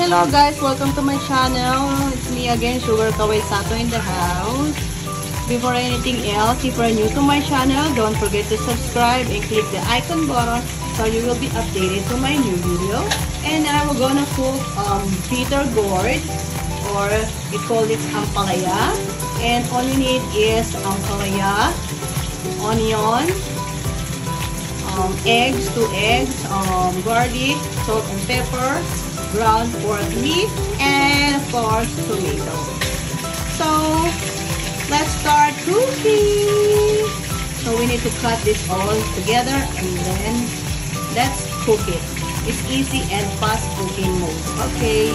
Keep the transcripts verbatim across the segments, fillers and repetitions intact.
Hello guys, welcome to my channel. It's me again, Sugar Kawai Sato in the house. Before anything else, if you're new to my channel, don't forget to subscribe and click the icon button so you will be updated to my new video. And I'm gonna cook um, bitter gourd, or we call it ampalaya. And all you need is ampalaya, onion, um, eggs, two eggs, um, garlic, salt and pepper, ground pork meat, and of course tomato. So let's start cooking. So we need to cut this all together and then let's cook it. It's easy and fast cooking mode. Okay.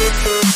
Bye.